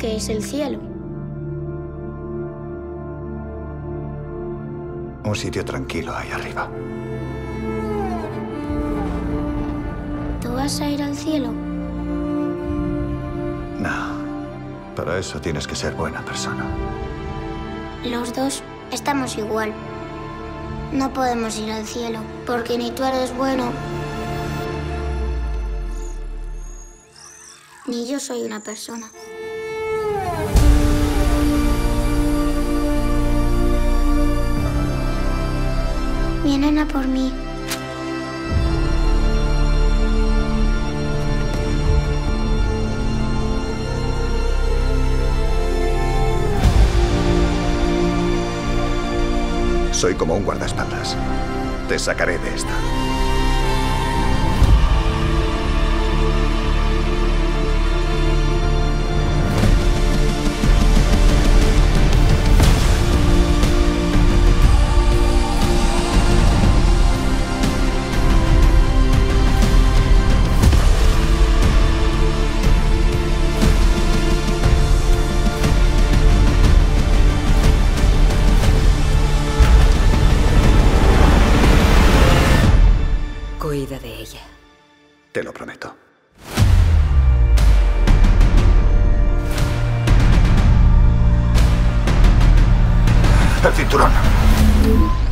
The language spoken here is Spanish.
¿Qué es el cielo? Un sitio tranquilo ahí arriba. ¿Tú vas a ir al cielo? No. Para eso tienes que ser buena persona. Los dos estamos igual. No podemos ir al cielo, porque ni tú eres bueno, ni yo soy una persona. Vienen a por mí. Soy como un guardaespaldas. Te sacaré de esta. Cuida de ella. Te lo prometo. El cinturón.